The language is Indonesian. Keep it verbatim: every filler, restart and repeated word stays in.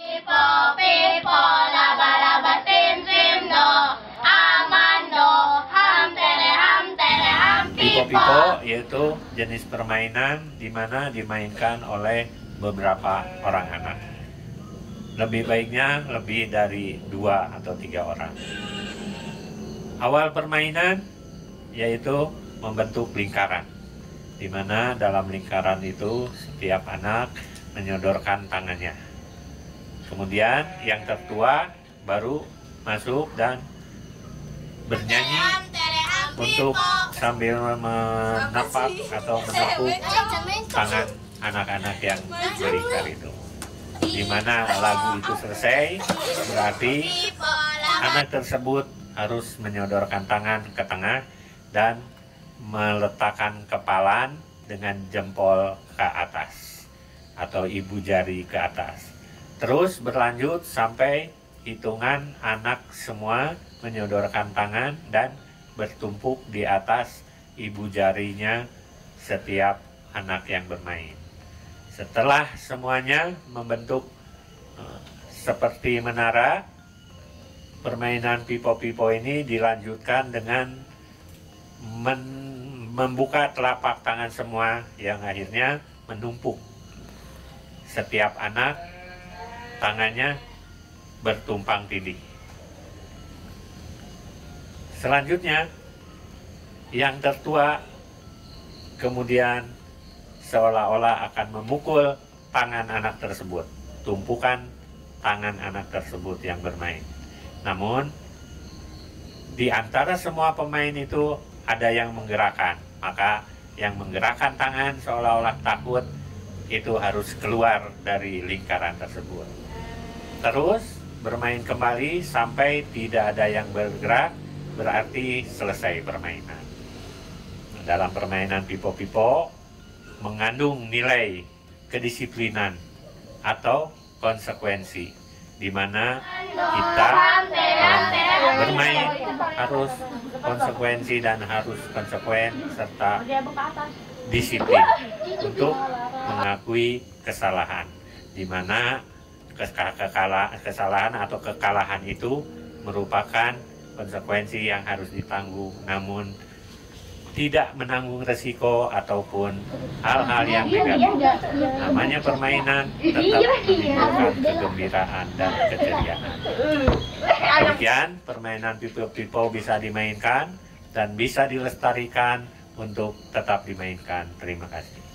Pipo, pipo, laba, laba, sim, sim, do. Aman, do. Ham, tere, ham, tere, ham, pipo. Pipo-pipo yaitu jenis permainan di mana dimainkan oleh beberapa orang anak. Lebih baiknya lebih dari dua atau tiga orang. Awal permainan yaitu membentuk lingkaran, di mana dalam lingkaran itu setiap anak menyodorkan tangannya. Kemudian yang tertua baru masuk dan bernyanyi untuk sambil menepak atau menepuk tangan anak-anak yang berlingkar itu. Di mana lagu itu selesai, berarti anak tersebut harus menyodorkan tangan ke tengah dan meletakkan kepalan dengan jempol ke atas atau ibu jari ke atas. Terus berlanjut sampai hitungan anak semua menyodorkan tangan dan bertumpuk di atas ibu jarinya setiap anak yang bermain. Setelah semuanya membentuk uh, seperti menara, permainan pipo-pipo ini dilanjutkan dengan membuka telapak tangan semua yang akhirnya menumpuk. Setiap anak tangannya bertumpang tindih. Selanjutnya, yang tertua kemudian seolah-olah akan memukul tangan anak tersebut, tumpukan tangan anak tersebut yang bermain. Namun, di antara semua pemain itu ada yang menggerakkan, maka yang menggerakkan tangan seolah-olah takut itu harus keluar dari lingkaran tersebut. Terus bermain kembali sampai tidak ada yang bergerak, berarti selesai permainan. Dalam permainan pipo-pipo mengandung nilai kedisiplinan atau konsekuensi, di mana kita um, bermain harus konsekuensi dan harus konsekuen serta disiplin untuk mengakui kesalahan, di mana kesalahan atau kekalahan itu merupakan konsekuensi yang harus ditanggung, namun tidak menanggung resiko ataupun hal-hal yang negatif. Namanya permainan tetap menimbulkan kegembiraan dan keceriaan. Demikian permainan pipo-pipo bisa dimainkan dan bisa dilestarikan untuk tetap dimainkan. Terima kasih.